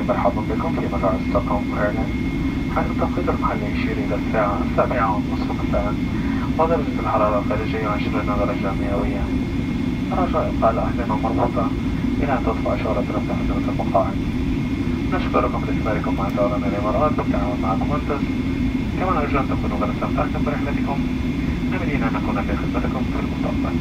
مرحبا بكم في مطار ستوكهولم ايرلاند. حيث التوقيت المحلي يشير إلى الساعة 7:30 مساء، ودرجة الحرارة الخارجية 20 درجة مئوية. رجاء إبقاء الأحزمة مربوطة إلى أن تطفأ إشارة رفع أحزمة المقاعد. نشكركم لاستماعكم مع طيران الإمارات بالتعاون مع كوانتس. كما نرجو أن تكونوا قد استمتعتم برحلتكم، آملين أن نكون في خدمتكم في المستقبل.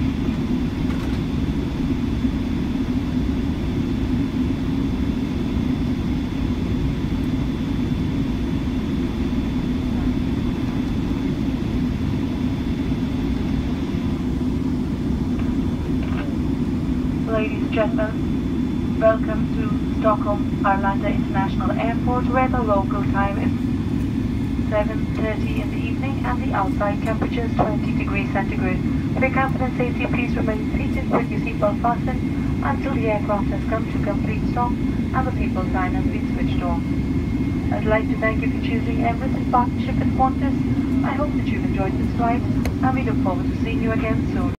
Ladies and gentlemen, welcome to Stockholm Arlanda International Airport, where the local time is 7:30 in the evening and the outside temperature is 20 degrees centigrade. For your comfort and safety, please remain seated with your seatbelt fastened until the aircraft has come to complete stop and the seatbelt sign has been switched off. I'd like to thank you for choosing Emirates in partnership with Qantas. I hope that you've enjoyed this flight, and we look forward to seeing you again soon.